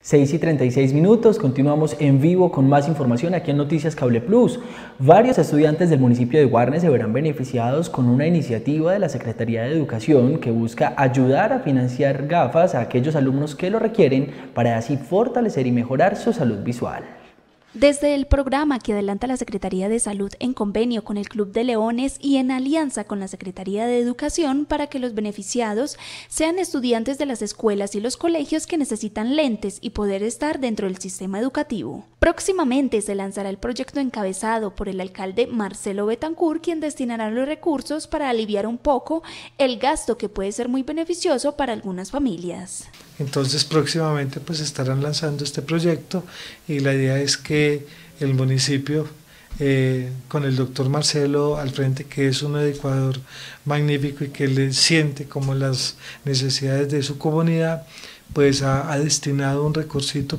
6:36, continuamos en vivo con más información aquí en Noticias Cable Plus. Varios estudiantes del municipio de Guarne se verán beneficiados con una iniciativa de la Secretaría de Educación que busca ayudar a financiar gafas a aquellos alumnos que lo requieren para así fortalecer y mejorar su salud visual. Desde el programa que adelanta la Secretaría de Salud en convenio con el Club de Leones y en alianza con la Secretaría de Educación para que los beneficiados sean estudiantes de las escuelas y los colegios que necesitan lentes y poder estar dentro del sistema educativo. Próximamente se lanzará el proyecto encabezado por el alcalde Marcelo Betancur, quien destinará los recursos para aliviar un poco el gasto que puede ser muy beneficioso para algunas familias. Entonces próximamente pues estarán lanzando este proyecto y la idea es que el municipio con el doctor Marcelo al frente, que es un educador magnífico y que le siente como las necesidades de su comunidad, pues ha destinado un recursito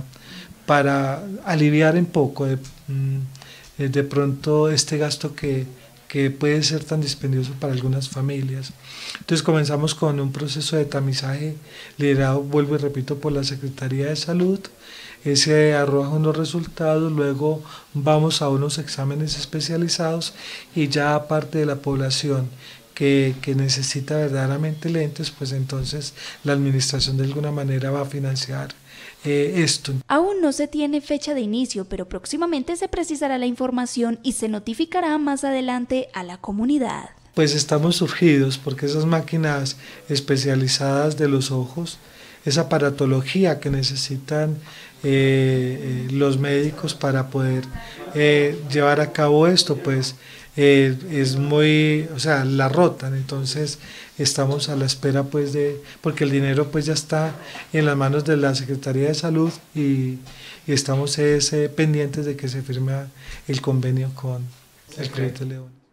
para aliviar un poco de pronto este gasto que puede ser tan dispendioso para algunas familias. Entonces comenzamos con un proceso de tamizaje liderado, vuelvo y repito, por la Secretaría de Salud. Ese arroja unos resultados, luego vamos a unos exámenes especializados y ya aparte de la población que necesita verdaderamente lentes, pues entonces la administración de alguna manera va a financiar esto. Aún no se tiene fecha de inicio, pero próximamente se precisará la información y se notificará más adelante a la comunidad. Pues estamos surgidos porque esas máquinas especializadas de los ojos, esa aparatología que necesitan los médicos para poder llevar a cabo esto, pues es muy, o sea, la rotan, entonces estamos a la espera pues porque el dinero pues ya está en las manos de la Secretaría de Salud y estamos pendientes de que se firme el convenio con el Club de Leones.